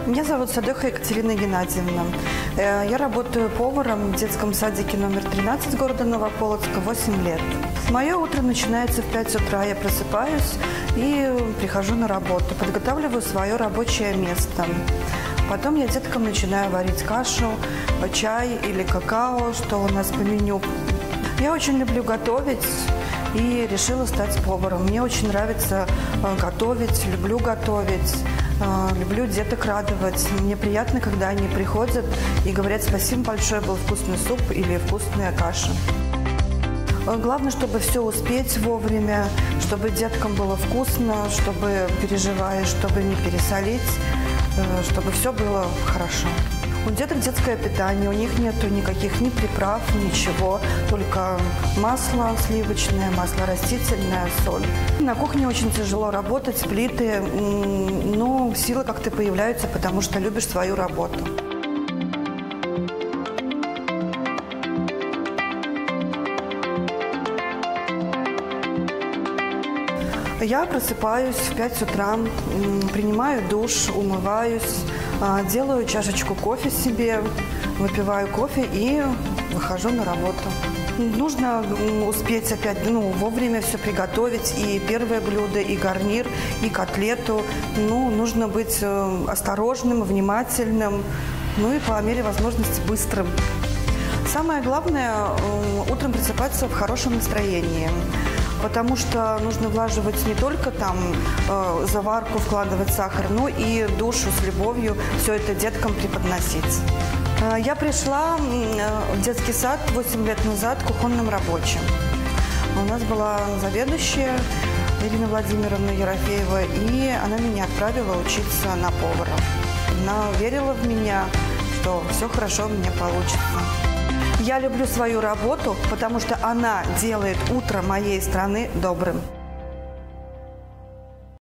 Меня зовут Садыха Екатерина Геннадьевна. Я работаю поваром в детском садике номер 13 города Новополоцка 8 лет. Мое утро начинается в 5 утра. Я просыпаюсь и прихожу на работу. Подготавливаю свое рабочее место. Потом я деткам начинаю варить кашу, чай или какао, что у нас по меню. Я очень люблю готовить и решила стать поваром. Мне очень нравится готовить, люблю готовить. Люблю деток радовать. Мне приятно, когда они приходят и говорят: спасибо большое, был вкусный суп или вкусная каша. Главное, чтобы все успеть вовремя, чтобы деткам было вкусно, чтобы переживаешь, чтобы не пересолить, чтобы все было хорошо. У деток детское питание, у них нету никаких ни приправ, ничего, только масло сливочное, масло растительное, соль. На кухне очень тяжело работать, плиты, но силы как-то появляются, потому что любишь свою работу. Я просыпаюсь в 5 утра, принимаю душ, умываюсь, делаю чашечку кофе себе, выпиваю кофе и выхожу на работу. Нужно успеть опять вовремя все приготовить, и первое блюдо, и гарнир, и котлету. Нужно быть осторожным, внимательным, и по мере возможности быстрым. Самое главное – утром просыпаться в хорошем настроении. Потому что нужно влаживать не только заварку, вкладывать сахар, но и душу с любовью, все это деткам преподносить. Я пришла в детский сад 8 лет назад кухонным рабочим. У нас была заведующая Ирина Владимировна Ерофеева, и она меня отправила учиться на повара. Она верила в меня, что все хорошо у меня получится. Я люблю свою работу, потому что она делает утро моей страны добрым.